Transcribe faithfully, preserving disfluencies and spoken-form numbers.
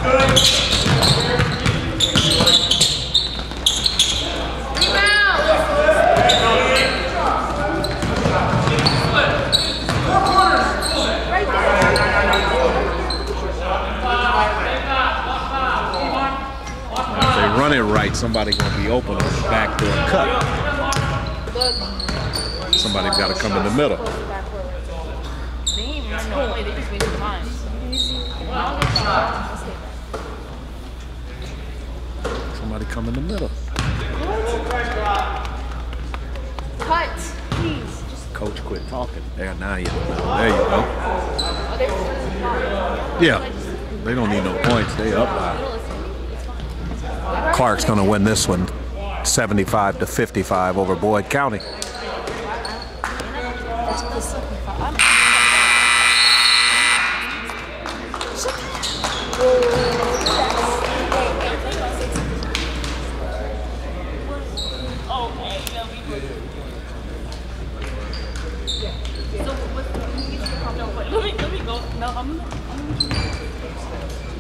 Run it right, somebody gonna be open on the back door cut. Somebody's gotta come in the middle. Somebody come in the middle. Cut, please. Coach, quit talking. There, now you There you go. Yeah, they don't need no points. They up by. Clark's going to win this one, seventy-five to fifty-five over Boyd County. Let me go. No, I'm